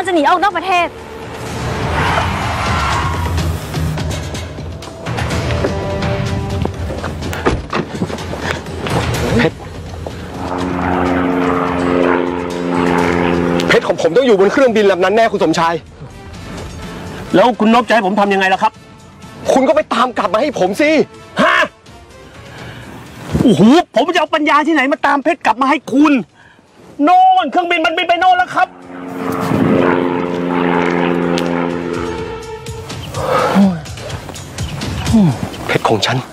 จะหนีออกนอกประเทศเพชรของผมต้องอยู่บนเครื่องบินลำนั้นแน่คุณสมชายแล้วคุณนพจะให้ผมทำยังไงล่ะครับคุณก็ไปตามกลับมาให้ผมสิฮะโอ้โหผมจะเอาปัญญาที่ไหนมาตามเพชรกลับมาให้คุณโน่นเครื่องบินมันบินไปโน่นแล้วครับเพชรของฉัน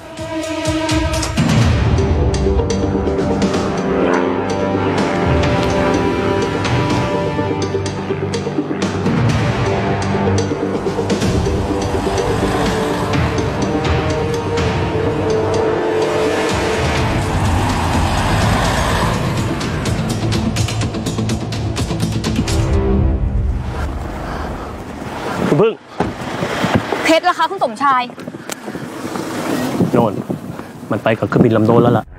คุณพึ่งเพชรล่ะคะคุณสมชายโน่นมันไปกับเครื่องบินลำโน้นแล้วล่ะ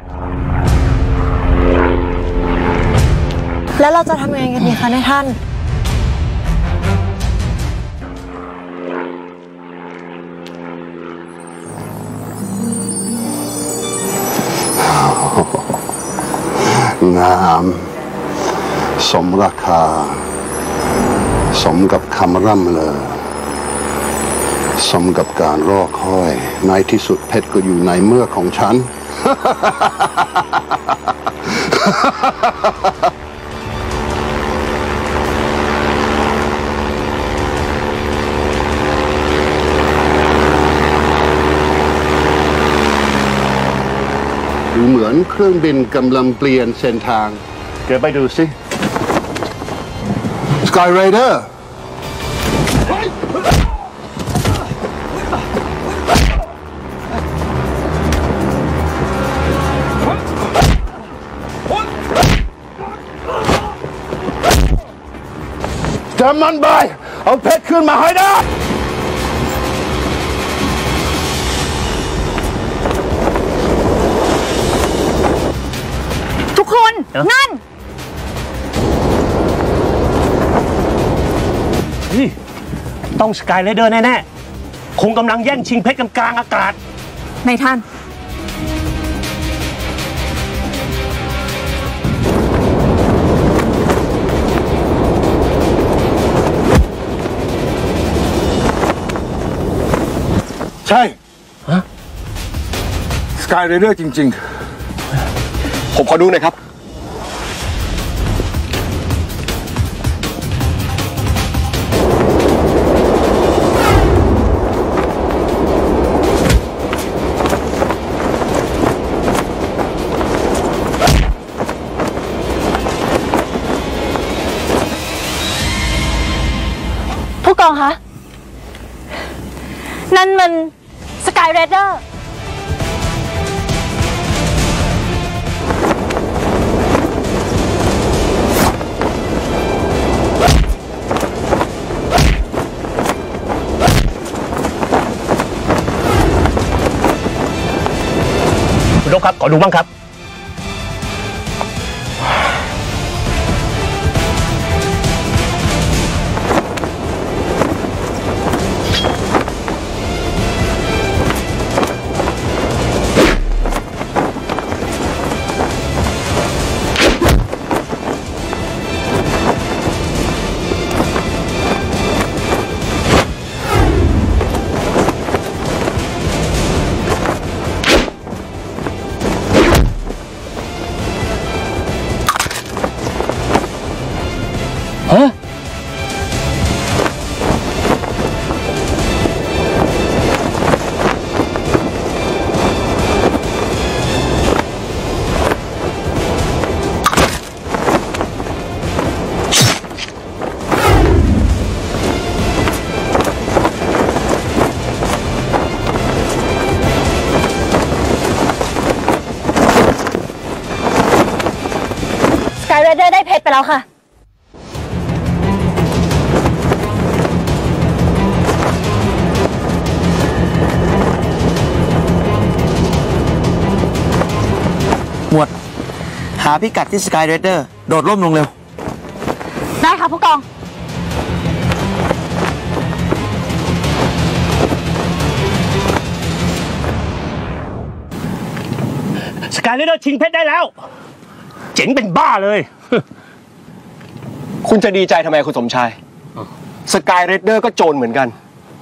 แล้วเราจะทำยังไงกันดีคะนายท่านงามสมราคาสมกับคำร่ำเลอสมกับการรอคอยในที่สุดเพชรก็อยู่ในเมือกของฉัน ดูเหมือนเครื่องบินกำลังเปลี่ยนเส้นทางเดี๋ยวไปดูสิ Sky Raiderจำมันไปเอาเพชรขึ้นมาให้ได้ทุกคนนั่นต้องสกายไรเดอร์แน่ๆคงกำลังแย่งชิงเพชรกลางอากาศนายท่านใช่สกายเรเดอร์จริงๆผมขอดูหน่อยครับผู้กองคะนั่นมันสกายเรเดอร์คุณนพครับขอดูบ้างครับสกายเรเดอร์ได้เพชรไปแล้วค่ะหมวดหาพิกัดที่สกายเรเดอร์โดดร่มลงเร็วได้ค่ะผู้กอง Sky Raider ชิงเพชรได้แล้ว เจ๋งเป็นบ้าเลยคุณจะดีใจทำไมคุณสมชายสกายเรดเดอร์ก็โจรเหมือนกัน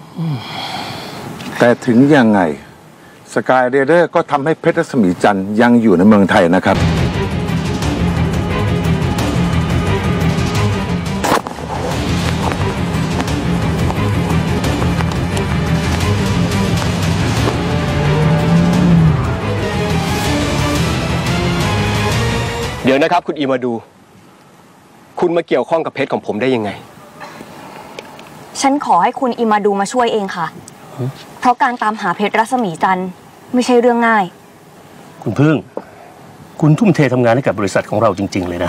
แต่ถึงยังไงสกายเรเดอร์ก็ทำให้เพชรรัศมีจันทร์ยังอยู่ในเมืองไทยนะครับเดี๋ยวนะครับคุณอีมาดู คุณมาเกี่ยวข้องกับเพชรของผมได้ยังไงฉันขอให้คุณอิมาดูมาช่วยเองค่ะ เพราะการตามหาเพชรรัศมีจันทร์ไม่ใช่เรื่องง่ายคุณพึ่ง คุณทุ่มเททำงานให้กับบริษัทของเราจริงๆเลยนะ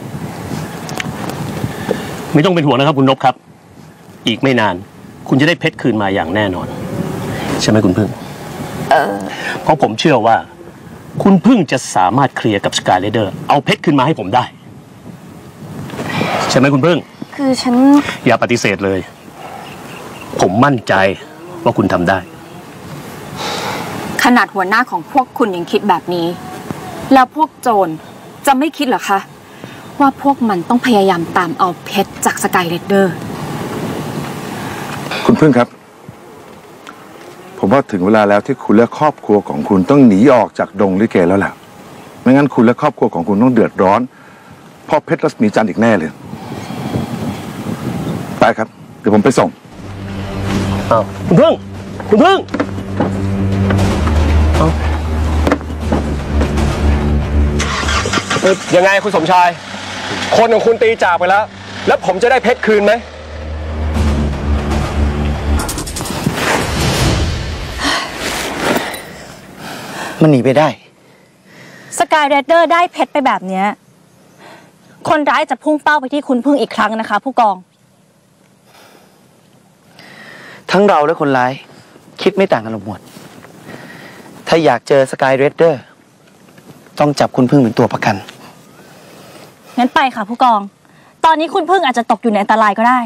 ไม่ต้องเป็นห่วงนะครับคุณนพครับ อีกไม่นาน คุณจะได้เพชรคืนมาอย่างแน่นอน ใช่ไหมคุณพึ่งเพราะผมเชื่อว่า คุณพึ่งจะสามารถเคลียร์กับสกายเรเดอร์เอาเพชรคืนมาให้ผมได้ ใช่ไหมคุณพึ่งคือฉันอย่าปฏิเสธเลย ผมมั่นใจว่าคุณทำได้ขนาดหัวหน้าของพวกคุณยังคิดแบบนี้ แล้วพวกโจรจะไม่คิดเหรอคะว่าพวกมันต้องพยายามตามเอาเพชรจากสกายเรดเดอร์คุณพึ่งครับ ผมว่าถึงเวลาแล้วที่คุณและครอบครัวของคุณต้องหนีออกจากดงลิเกแล้วล่ะไม่งั้นคุณและครอบครัวของคุณต้องเดือดร้อนเพราะเพชรรัศมีจันทร์อีกแน่เลยไปครับเดี๋ยวผมไปส่งคุณพึ่ง คุณพึ่งยังไงคุณสมชาย คนของคุณตีจากไปแล้ว แล้วผมจะได้เพชรคืนไหมมันหนีไปได้สกายเรดเดอร์ได้เพชรไปแบบเนี้ยคนร้ายจะพุ่งเป้าไปที่คุณพึ่งอีกครั้งนะคะ ผู้กองทั้งเราและคนร้าย คิดไม่ต่างกันหรอกหมวด ถ้าอยากเจอสกายเรดเดอร์ต้องจับคุณพึ่งเป็นตัวประกันงั้นไปค่ะผู้กอง ตอนนี้คุณพึ่งอาจจะตกอยู่ในอันตรายก็ได้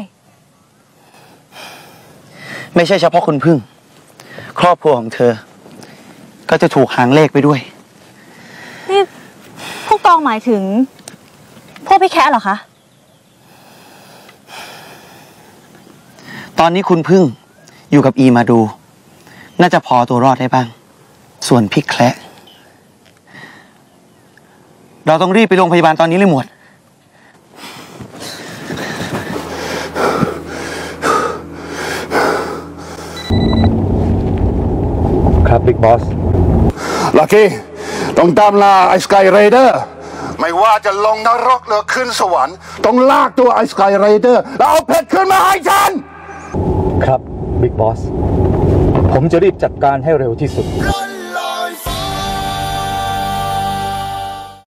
ไม่ใช่เฉพาะคุณพึ่ง ครอบครัวของเธอ ก็จะถูกหางเลขไปด้วยนี่ผู้กองหมายถึงพวกพี่แคะเหรอคะตอนนี้คุณพึ่งอยู่กับอีมาดู น่าจะพอตัวรอดได้บ้าง ส่วนพี่แคละเราต้องรีบไปโรงพยาบาลตอนนี้เลยหมวดครับบิ๊กบอสลักกี้ต้องตามล่าไอ้สกายไรเดอร์ไม่ว่าจะลงนรกหรือขึ้นสวรรค์ต้องลากตัวไอ้สกายไรเดอร์แล้วเอาเพชรขึ้นมาให้ฉันครับบิ๊กบอสผมจะรีบจัดการให้เร็วที่สุด Run